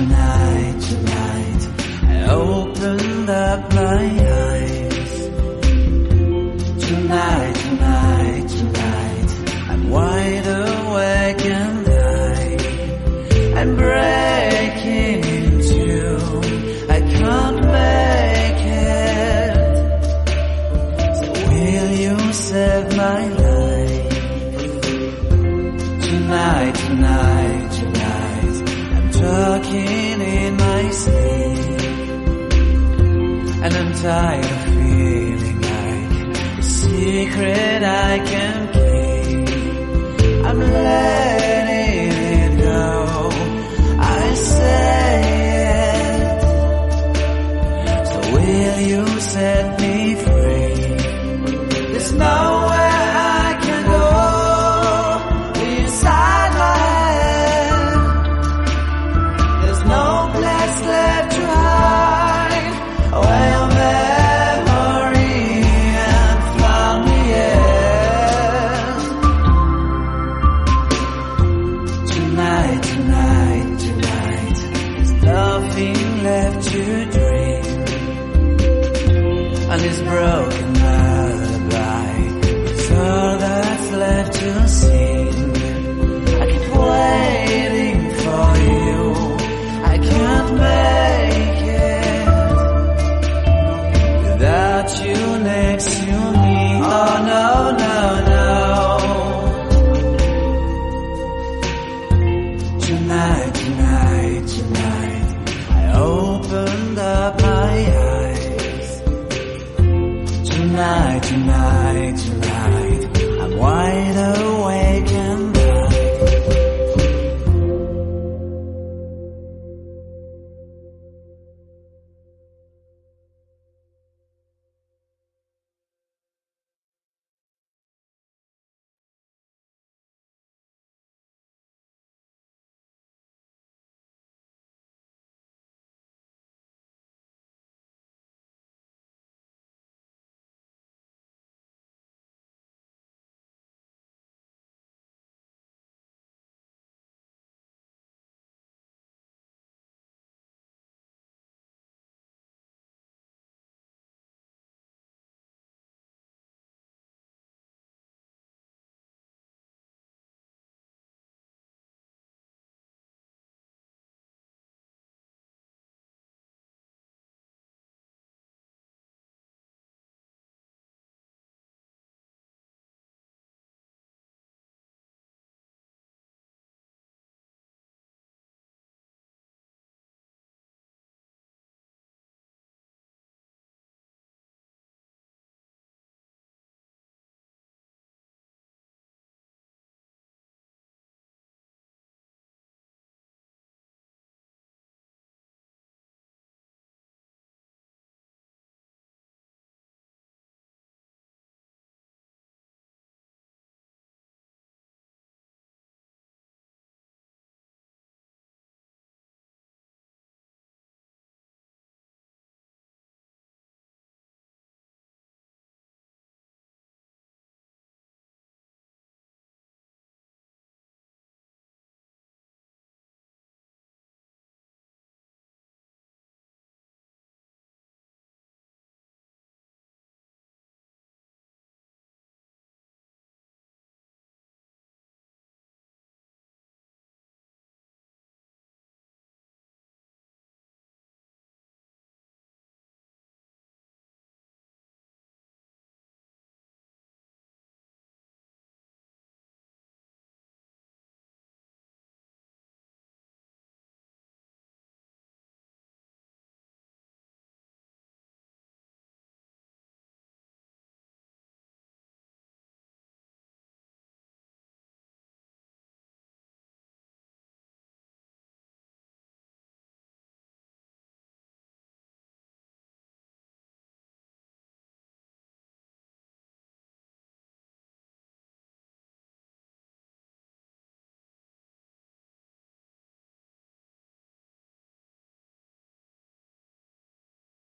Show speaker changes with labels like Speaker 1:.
Speaker 1: tonight, I opened up my eyes. Tonight, I'm wide awake and I'm breaking into. I can't make it. So will you save my life? Tonight, I'm talking in my sleep, and I'm tired of feeling like a secret I can keep. I'm letting it go, I say it. So will you set me free? There's nowhere I can go inside my head. There's no place left to hide where your memory and found me is. Tonight, there's nothing left to dream, and this broken lullaby is all that's left to sing. I keep waiting for you, I can't make it without you next to me. Oh no, Tonight, I opened up my eyes. Tonight,